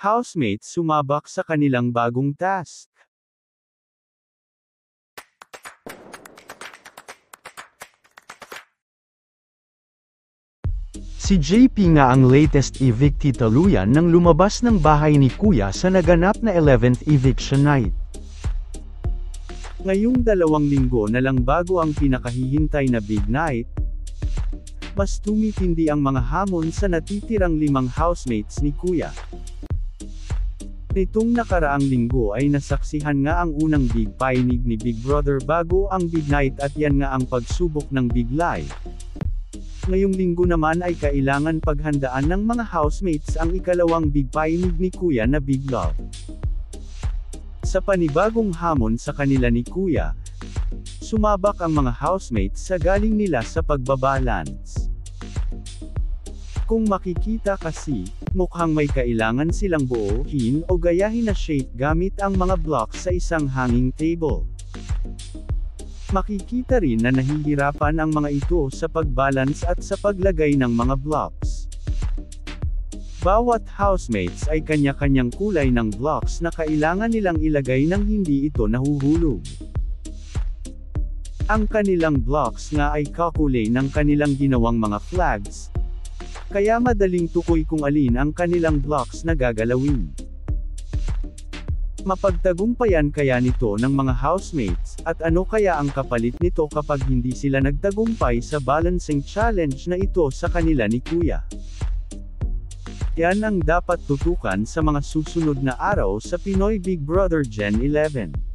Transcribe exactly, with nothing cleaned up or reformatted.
housemates sumabak sa kanilang bagong task. Si J P nga ang latest evictee tuluyan nang lumabas ng bahay ni Kuya sa naganap na eleventh eviction night. Ngayong dalawang linggo na lang bago ang pinakahihintay na big night, mas tumitindi ang mga hamon sa natitirang limang housemates ni Kuya. Nitong nakaraang linggo ay nasaksihan nga ang unang big painig ni Big Brother bago ang big night at yan nga ang pagsubok ng big lie. Ngayong linggo naman ay kailangan paghandaan ng mga housemates ang ikalawang big painig ni Kuya na Big Love. Sa panibagong hamon sa kanila ni Kuya, sumabak ang mga housemates sa galing nila sa pagbabalance. Kung makikita kasi, mukhang may kailangan silang buuhin o gayahin na shape gamit ang mga blocks sa isang hanging table. Makikita rin na nahihirapan ang mga ito sa pagbalance at sa paglagay ng mga blocks. Bawat housemates ay kanya-kanyang kulay ng blocks na kailangan nilang ilagay nang hindi ito nahuhulog. Ang kanilang blocks nga ay kakulay ng kanilang ginawang mga flags, kaya madaling tukoy kung alin ang kanilang blocks na gagalawin. Mapagtagumpayan kaya nito ng mga housemates, at ano kaya ang kapalit nito kapag hindi sila nagtagumpay sa balancing challenge na ito sa kanila ni Kuya? Yan ang dapat tutukan sa mga susunod na araw sa Pinoy Big Brother Gen eleven.